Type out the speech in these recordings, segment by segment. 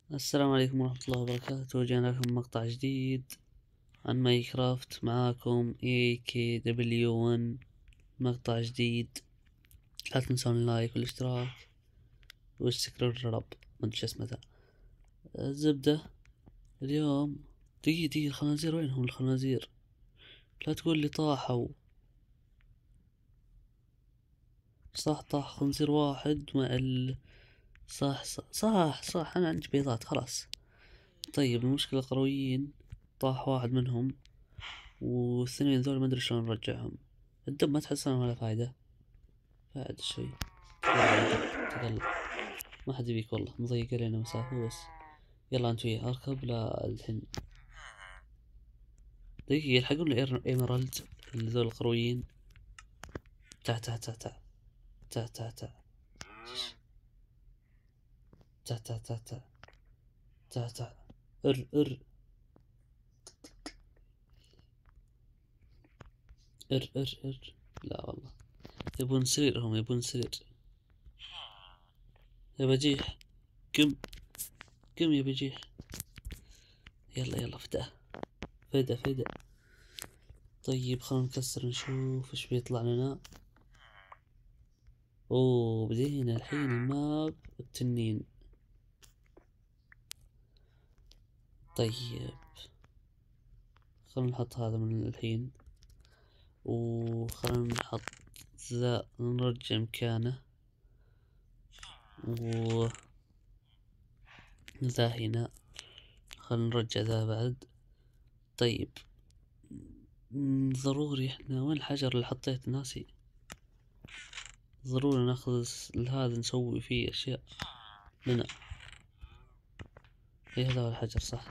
السلام عليكم ورحمة الله وبركاته. جانا لكم مقطع جديد عن ماينكرافت. معاكم AKW1. مقطع جديد، لا تنسون اللايك والاشتراك والسكر الرب ما ادري شو اسمه ذا. الزبدة اليوم. دقيقة الخنازير وينهم الخنازير؟ لا تقول لي طاحوا. صح طاح خنزير واحد مع صح انا عندي بيضات خلاص. طيب المشكلة قرويين، طاح واحد منهم والثانيين ذول ما ادري شلون نرجعهم. الدب ما تحسن ولا فايدة. فائدة شيء. تقلب ما حد يبيك والله، مضيق علينا مسافة بس. يلا انت وياه اركب. لا الحين دقيقة يلحقون الايمرالد ذول القرويين. تع تع تع تع تع تع تع تع تع تع تع تع تع ار ار. لا والله يبون سرير، هم يبون سرير. يا بجيح قم قم يا بجيح. يلا فدا فدا. طيب خلنا نكسر نشوف ايش بيطلع لنا. اوه بدينا الحين الماب التنين. طيب خلنا نحط هذا من الحين، وخلنا نحط ذا نرجع مكانه، و ذا هنا خلنا نرجع ذا بعد. طيب ضروري احنا وين الحجر اللي حطيت ناسي. ضروري ناخذ هذا نسوي فيه اشياء لنا. ايه هذا هو الحجر صح.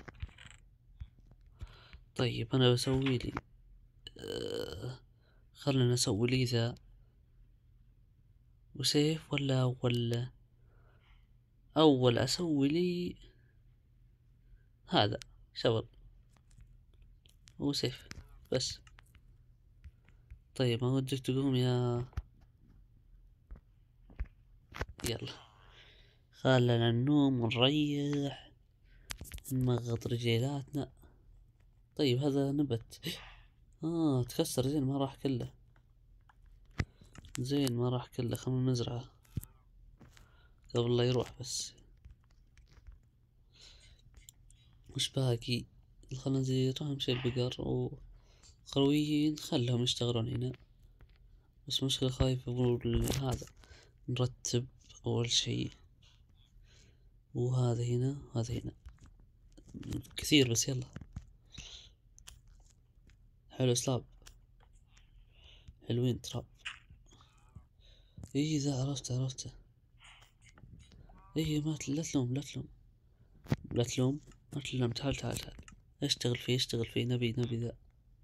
طيب انا بسوي لي خلنا نسوي لي ذا وسيف ولا اول اسوي لي هذا شغل وسيف بس. طيب ما ودك تقوم يا يلا خلنا ننوم ونريح نمغط رجيلاتنا. طيب هذا نبت تكسر زين ما راح كله. خلنا نزرعه قبل لا يروح بس. وش باقي؟ الخنازير اهم شي البقر وقرويين خلهم يشتغلون هنا. بس مشكلة خايف اقول هذا نرتب اول شي. وهذا هنا وهذا هنا كثير بس يلا. حلو سلاب حلوين تراب. ايه ذا عرفته. ايه ما لا تلوم تعال اشتغل فيه نبي ذا.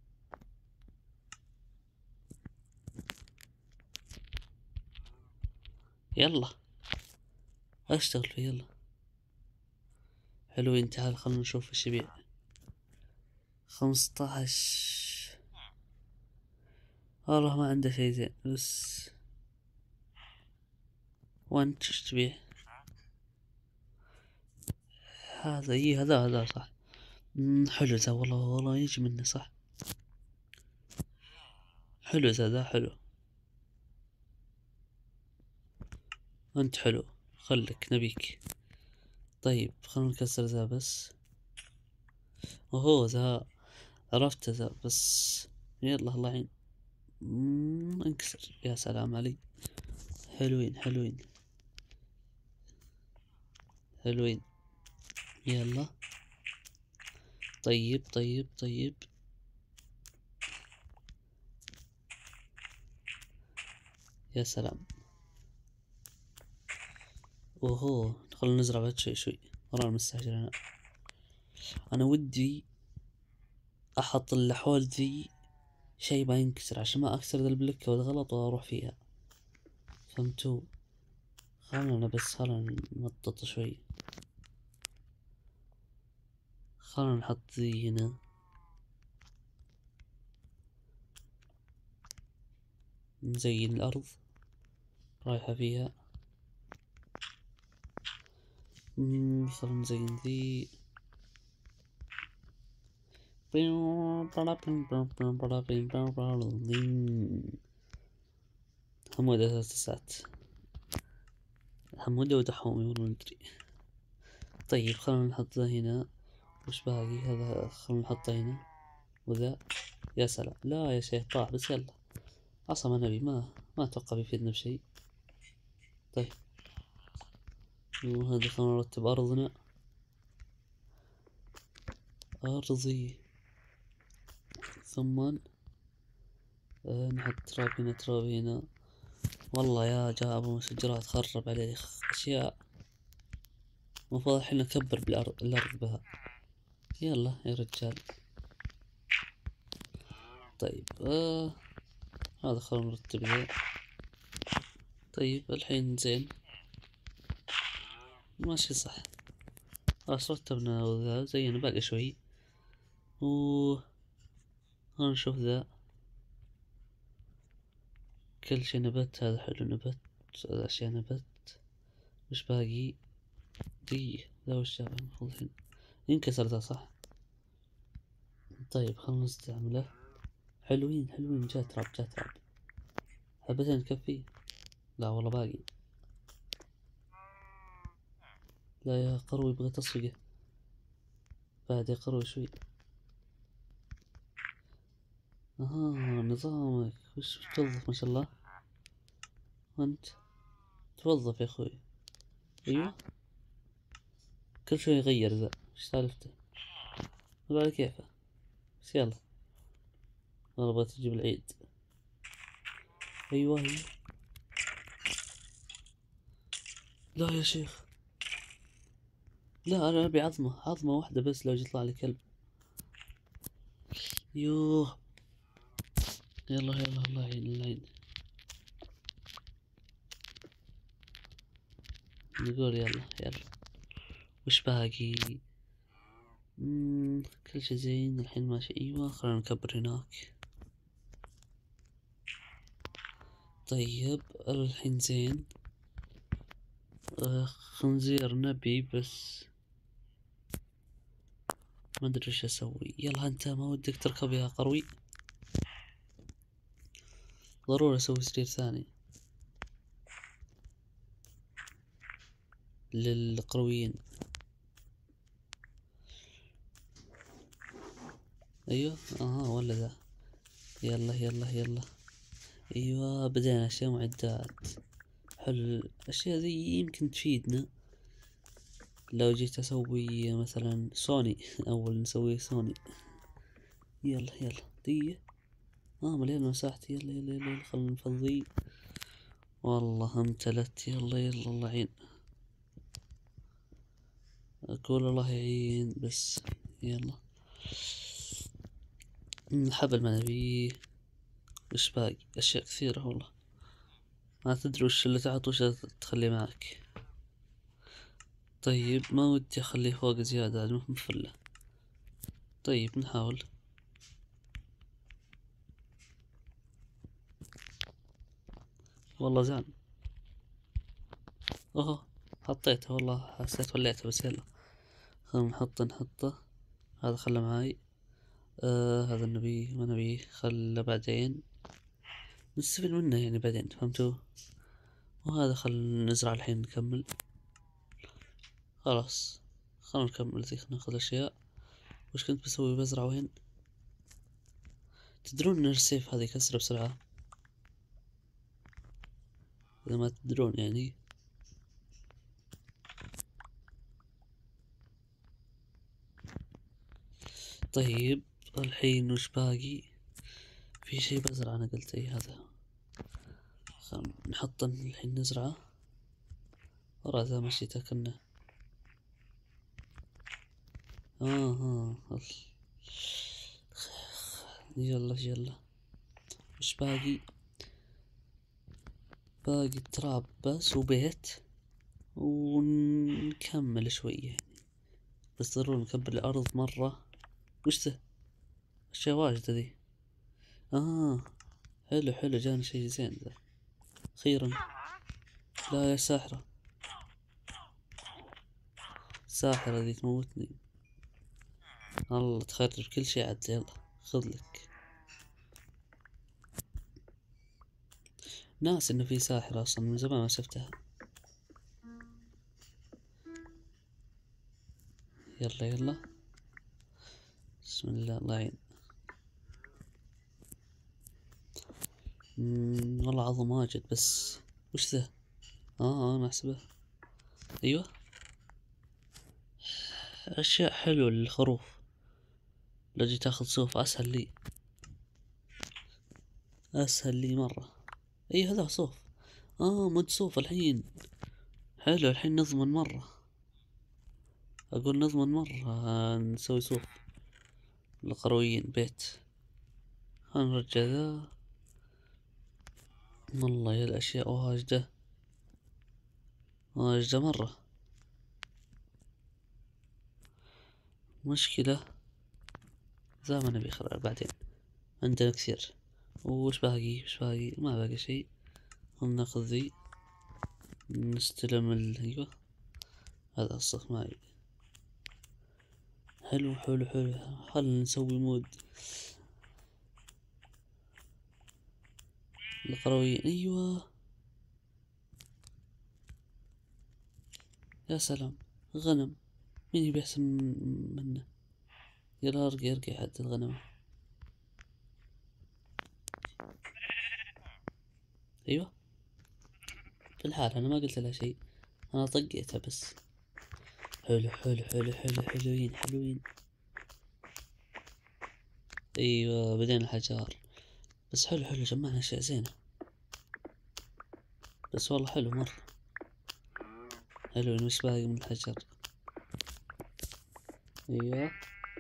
يلا اشتغل فيه يلا. حلوين تعال خلنا نشوف ايش يبيع. 15 والله ما عنده شي زين بس. وانت ايش تبيع؟ هذا ايه هذا صح. حلو ذا والله يجي منه صح. حلو ذا حلو. انت حلو خلك نبيك. طيب خلنا نكسر ذا بس. اوهو ذا عرفت ذا بس. يلا الله يعين. انكسر يا سلام علي. حلوين يلا. طيب يا سلام. اوهو خلنا نزرع بعد شوي ورانا مستعجل. انا ودي احط اللحول ذي شي ما ينكسر عشان ما اكسر ذا البلكة والغلط واروح فيها. فهمتوا؟ خلنا نمطط شوي. خلنا نحط ذي هنا. نزين الارض رايحة فيها. خلنا نزين ذي. حمودة تسعات، حمودة ودحومي والله مدري. طيب خلنا نحطه هنا. وش باقي هذا؟ خلنا نحطه هنا. وذا يا سلام. لا يا شيخ طاح بس يلا. اصلا ما نبي، ما اتوقع بيفيدنا بشيء. طيب وهذا خلنا نرتب ارضنا. ارضي ثم نحط تراب هنا تراب هنا. والله يا جاء ابو مسجرات خرب عليه اشياء. المفروض الحين نكبر الارض بها. يلا يا رجال. طيب هذا خلنا نرتب ذا. طيب الحين زين ماشي صح. خلاص رتبنا وذا زينا باقي شوي. نشوف ذا كل شي نبت. هذا حلو نبت. هذا اشياء نبت. وش باقي؟ دي ذا وش جابه المفروض الحين ينكسر ذا صح. طيب خلنا نستعمله. حلوين جاء تراب حبتين تكفي. لا والله باقي. لا يا قروي بغيت اصفقه. بعد يا قروي شوي. نظامك وش توظف ما شاء الله. وانت توظف يا اخوي. ايوه كل شوي يغير ذا. وش سالفته؟ ما على كيفه. بس يلا والله بغيت تجيب العيد. ايوه لا يا شيخ. لا انا ابي عظمة واحدة بس لو يطلع لي كلب. يوه يلا الله يعين. نقول يلا. وش باقي؟ كل شي زين الحين ماشي. ايوه خلينا نكبر هناك. طيب الحين زين. خنزير نبي بس ما ادري ايش اسوي. يلا انت ما ودك تركب يا قروي؟ ضروري اسوي سرير ثاني للقرويين. ايوه ولا ذا. يلا. ايوه بدينا اشياء معدات. حلو الاشياء ذي يمكن تفيدنا لو جيت اسوي مثلا سوني. اول نسوي سوني. يلا دي مليانة مساحتي. يلا خلنا نفضي. والله امتلت. يلا الله يعين. اقول الله يعين بس. يلا الحبل ما نبيه. وش باقي؟ اشياء كثيرة والله ما تدري وش اللي تعط وش اللي تخلي معك. طيب ما ودي اخليه فوق زيادة المهم فله. طيب نحاول. والله زين. حطيته والله حسيت وليته بس يلا خلنا نحطه. هذا خله معاي. هذا النبي ما نبيه خله بعدين نستفيد منه يعني بعدين فهمتوا. وهذا خلنا نزرع الحين نكمل. خلاص خلنا نكمل ذي. خلنا ناخذ اشياء. وش كنت بسوي؟ بزرع وين؟ تدرون ان السيف هذا يكسر بسرعة؟ اذا ما تدرون يعني. طيب الحين وش باقي؟ في شي بزرع انا قلت اي هذا. خلنا نحطه الحين نزرعه. ورا ذا مشيته كنا. يلا وش باقي؟ باقي التراب بس وبيت ونكمل شوية يعني. بس ضروري نكبر الأرض مرة. وش ذا؟ أشياء واجدة ذي. حلو جانا شي زين ذا أخيرا. لا يا ساحرة. الساحرة ذي تموتني. الله تخرب كل شي عاد. يلا خذلك. ناس انه في ساحرة اصلا من زمان ما شفتها. يلا يلا بسم الله الله يعين. والله عظم واجد بس وش ذا؟ انا احسبه. ايوه اشياء حلوة للخروف. لو جيت تاخذ صوف اسهل لي مرة. اي هذا صوف. مد صوف الحين. حلو الحين نضمن مرة. اقول نضمن مرة نسوي صوف القرويين بيت. هنرجع ذا. والله يا الاشياء واجدة واجدة مرة. مشكلة ذا ما نبي خلال بعدين. عندنا كثير. وش باقي ما باقي شيء. ناخذ ذي نستلم ايوه هذا الصف معي. حلو خلنا نسوي مود القرويين. ايوه يا سلام غنم. مين يبي احسن منه؟ يلا ارقي حد الغنم. ايوه في الحال انا ما قلت لها شيء. انا طقيتها بس. حلوين. ايوه بدينا الحجار. بس حلو جمعنا اشياء زينة. بس والله حلو مرة. حلو مش باقي من الحجر. ايوه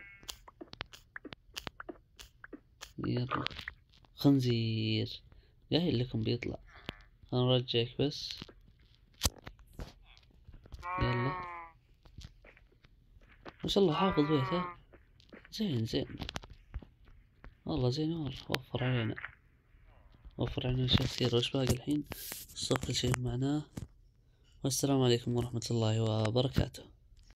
يلا خنزير. قايل لكم بيطلع. هنرجعك بس. يلا ما شاء الله حافظ بيته. زين والله زين مرة. وفر علينا اشياء كثير. وش باقي الحين؟ الصف كل شيء معناه. والسلام عليكم ورحمة الله وبركاته.